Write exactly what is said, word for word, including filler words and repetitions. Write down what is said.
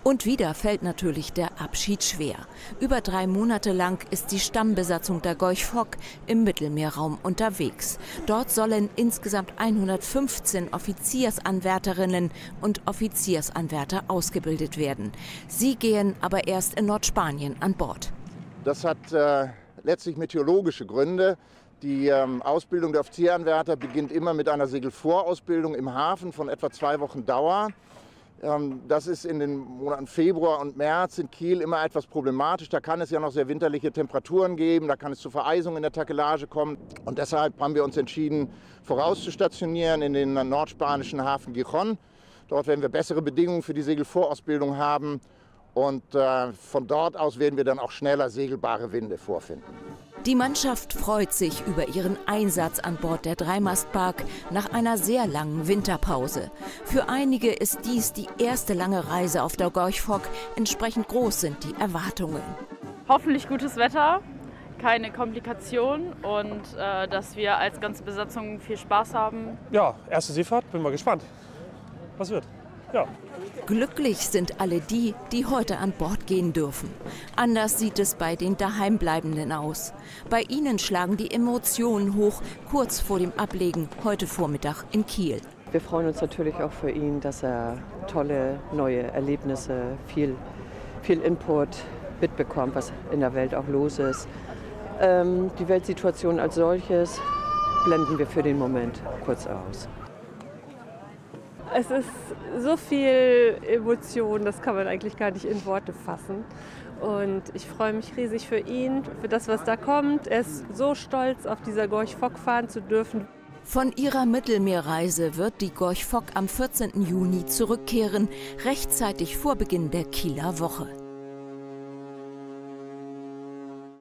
Und wieder fällt natürlich der Abschied schwer. Über drei Monate lang ist die Stammbesatzung der Gorch Fock im Mittelmeerraum unterwegs. Dort sollen insgesamt hundertfünfzehn Offiziersanwärterinnen und Offiziersanwärter ausgebildet werden. Sie gehen aber erst in Nordspanien an Bord. Das hat äh, letztlich meteorologische Gründe. Die ähm, Ausbildung der Offizieranwärter beginnt immer mit einer Segelvorausbildung im Hafen von etwa zwei Wochen Dauer. Ähm, das ist in den Monaten Februar und März in Kiel immer etwas problematisch. Da kann es ja noch sehr winterliche Temperaturen geben, da kann es zu Vereisungen in der Takelage kommen. Und deshalb haben wir uns entschieden, vorauszustationieren in den nordspanischen Hafen Gijón. Dort werden wir bessere Bedingungen für die Segelvorausbildung haben. Und äh, von dort aus werden wir dann auch schneller segelbare Winde vorfinden. Die Mannschaft freut sich über ihren Einsatz an Bord der Dreimastbark nach einer sehr langen Winterpause. Für einige ist dies die erste lange Reise auf der Gorch Fock. Entsprechend groß sind die Erwartungen. Hoffentlich gutes Wetter, keine Komplikationen und äh, dass wir als ganze Besatzung viel Spaß haben. Ja, erste Seefahrt, bin mal gespannt, was wird. Ja. Glücklich sind alle die, die heute an Bord gehen dürfen. Anders sieht es bei den Daheimbleibenden aus. Bei ihnen schlagen die Emotionen hoch, kurz vor dem Ablegen heute Vormittag in Kiel. Wir freuen uns natürlich auch für ihn, dass er tolle neue Erlebnisse, viel, viel Input mitbekommt, was in der Welt auch los ist. Ähm, die Weltsituation als solches blenden wir für den Moment kurz aus. Es ist so viel Emotion, das kann man eigentlich gar nicht in Worte fassen. Und ich freue mich riesig für ihn, für das, was da kommt. Er ist so stolz, auf dieser Gorch Fock fahren zu dürfen. Von ihrer Mittelmeerreise wird die Gorch Fock am vierzehnten Juni zurückkehren, rechtzeitig vor Beginn der Kieler Woche.